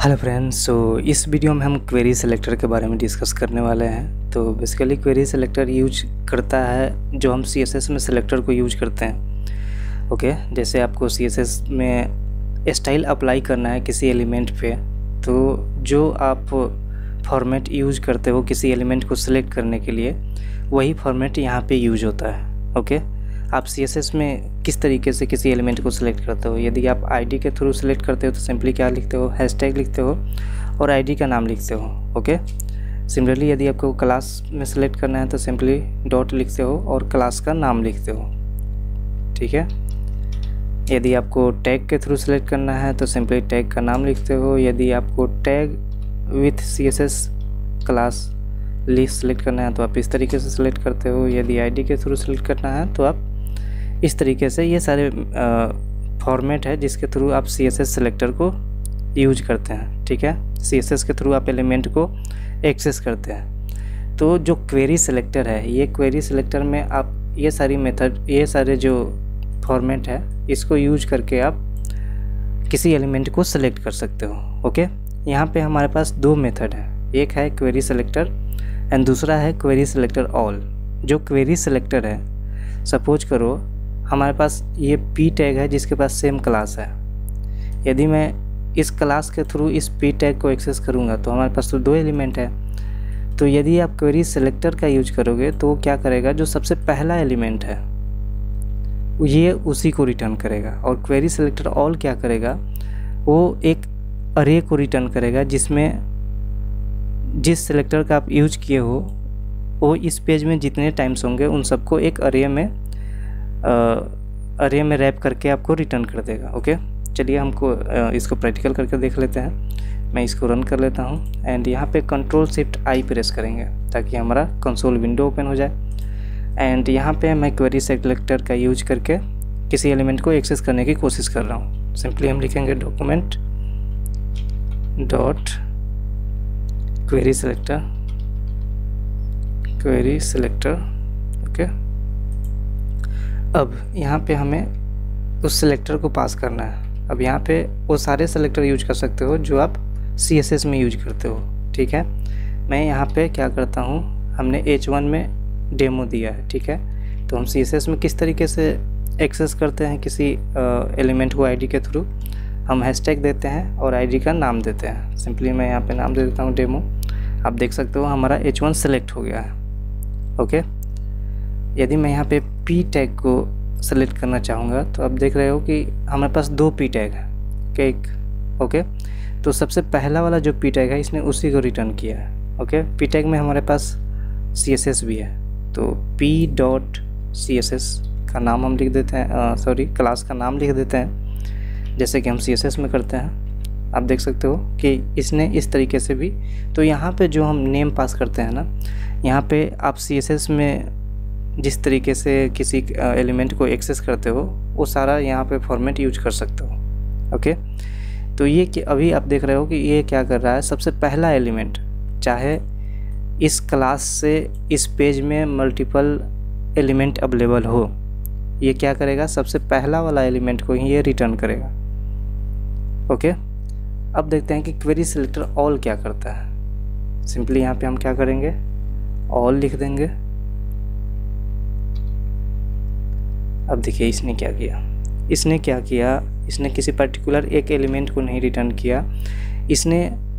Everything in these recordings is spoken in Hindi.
हेलो फ्रेंड्स, सो इस वीडियो में हम क्वेरी सेलेक्टर के बारे में डिस्कस करने वाले हैं। तो बेसिकली क्वेरी सेलेक्टर यूज करता है जो हम CSS में सेलेक्टर को यूज करते हैं। ओके, जैसे आपको CSS में स्टाइल अप्लाई करना है किसी एलिमेंट पे, तो जो आप फॉर्मेट यूज करते हो किसी एलिमेंट को सिलेक्ट करने के लिए, वही फॉर्मेट यहाँ पे यूज होता है। ओके, आप CSS में किस तरीके से किसी एलिमेंट को सिलेक्ट करते हो। यदि आप ID के थ्रू सिलेक्ट करते हो तो सिंपली क्या लिखते हो, हैशटैग लिखते हो और ID का नाम लिखते हो। ओके, सिमिलरली यदि आपको क्लास में सिलेक्ट करना है तो सिंपली डॉट लिखते हो और क्लास का नाम लिखते हो। ठीक है, यदि आपको टैग के थ्रू सिलेक्ट करना है तो सिंपली टैग का नाम लिखते हो। यदि आपको tag with CSS class list select करना है तो आप इस तरीके से सिलेक्ट करते हो। यदि ID के थ्रू सिलेक्ट करना है तो आप इस तरीके से, ये सारे फॉर्मेट है जिसके थ्रू आप CSS सेलेक्टर को यूज करते हैं। ठीक है, CSS के थ्रू आप एलिमेंट को एक्सेस करते हैं। तो जो क्वेरी सेलेक्टर है, ये क्वेरी सेलेक्टर में आप ये सारी मेथड, ये सारे जो फॉर्मेट है, इसको यूज करके आप किसी एलिमेंट को सिलेक्ट कर सकते हो। ओके, यहाँ पे हमारे पास दो मेथड है, एक है क्वेरी सेलेक्टर एंड दूसरा है क्वेरी सेलेक्टर ऑल। जो क्वेरी सेलेक्टर है, सपोज करो हमारे पास ये P टैग है जिसके पास सेम क्लास है। यदि मैं इस क्लास के थ्रू इस P टैग को एक्सेस करूँगा तो हमारे पास तो दो एलिमेंट है। तो यदि आप क्वेरी सेलेक्टर का यूज करोगे तो वो क्या करेगा, जो सबसे पहला एलिमेंट है ये उसी को रिटर्न करेगा। और क्वेरी सेलेक्टर ऑल क्या करेगा, वो एक अरे को रिटर्न करेगा जिसमें जिस सेलेक्टर का आप यूज किए हो वो इस पेज में जितने टाइम्स होंगे उन सबको एक अरे में रैप करके आपको रिटर्न कर देगा। ओके, चलिए हमको इसको प्रैक्टिकल करके देख लेते हैं। मैं इसको रन कर लेता हूं एंड यहाँ पे Ctrl+Shift+I प्रेस करेंगे ताकि हमारा कंसोल विंडो ओपन हो जाए। एंड यहाँ पे मैं क्वेरी सेलेक्टर का यूज करके किसी एलिमेंट को एक्सेस करने की कोशिश कर रहा हूँ। सिंपली हम लिखेंगे document dot query selector. Okay, अब यहाँ पे हमें उस सेलेक्टर को पास करना है। अब यहाँ पे वो सारे सेलेक्टर यूज कर सकते हो जो आप CSS में यूज करते हो। ठीक है, मैं यहाँ पे क्या करता हूँ, हमने H1 में डेमो दिया है। ठीक है, तो हम CSS में किस तरीके से एक्सेस करते हैं किसी एलिमेंट को ID के थ्रू, हम हैशटैग देते हैं और ID का नाम देते हैं। सिंपली मैं यहाँ पे नाम दे देता हूँ डेमो। आप देख सकते हो हमारा H1 सेलेक्ट हो गया है। ओके, यदि मैं यहाँ पे P टैग को सेलेक्ट करना चाहूँगा तो आप देख रहे हो कि हमारे पास दो P टैग है। ओके, तो सबसे पहला वाला जो P टैग है इसने उसी को रिटर्न किया है। ओके, P टैग में हमारे पास CSS भी है, तो P.CSS का नाम हम लिख देते हैं, क्लास का नाम लिख देते हैं जैसे कि हम CSS में करते हैं। आप देख सकते हो कि इसने इस तरीके से भी, तो यहाँ पे जो हम नेम पास करते हैं ना, यहाँ पे आप CSS में जिस तरीके से किसी एलिमेंट को एक्सेस करते हो वो सारा यहाँ पे फॉर्मेट यूज कर सकते हो। ओके, तो ये कि अभी आप देख रहे हो कि ये क्या कर रहा है, सबसे पहला एलिमेंट, चाहे इस क्लास से इस पेज में मल्टीपल एलिमेंट अवेलेबल हो, ये क्या करेगा, सबसे पहला वाला एलिमेंट को ही ये रिटर्न करेगा। ओके, अब देखते हैं कि क्वेरी सेलेक्टर ऑल क्या करता है। सिंपली यहाँ पे हम क्या करेंगे, ऑल लिख देंगे। अब देखिए इसने क्या किया, इसने किसी पर्टिकुलर एक एलिमेंट को नहीं रिटर्न किया, इसने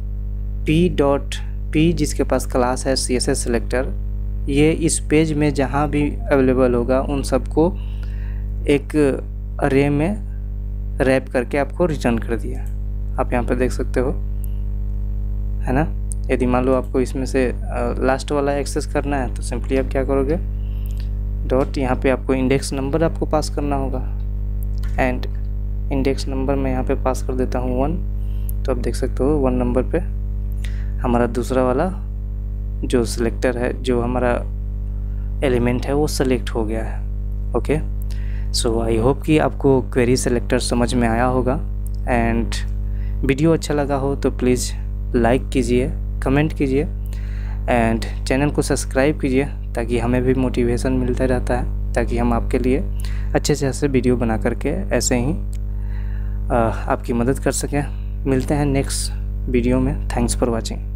P जिसके पास क्लास है CSS सेलेक्टर, ये इस पेज में जहाँ भी अवेलेबल होगा उन सबको एक अरे में रैप करके आपको रिटर्न कर दिया। आप यहाँ पर देख सकते हो, है ना। यदि मान लो आपको इसमें से लास्ट वाला एक्सेस करना है तो सिंपली आप क्या करोगे, डॉट, यहाँ पे आपको इंडेक्स नंबर आपको पास करना होगा एंड इंडेक्स नंबर मैं यहाँ पे पास कर देता हूँ 1। तो आप देख सकते हो 1 नंबर पे हमारा दूसरा वाला जो सिलेक्टर है, जो हमारा एलिमेंट है, वो सेलेक्ट हो गया है। ओके, सो आई होप कि आपको क्वेरी सेलेक्टर समझ में आया होगा एंड वीडियो अच्छा लगा हो तो प्लीज़ लाइक कीजिए, कमेंट कीजिए एंड चैनल को सब्सक्राइब कीजिए ताकि हमें भी मोटिवेशन मिलता रहता है, ताकि हम आपके लिए अच्छे से अच्छे वीडियो बना करके ऐसे ही आपकी मदद कर सकें। मिलते हैं नेक्स्ट वीडियो में। Thanks for watching.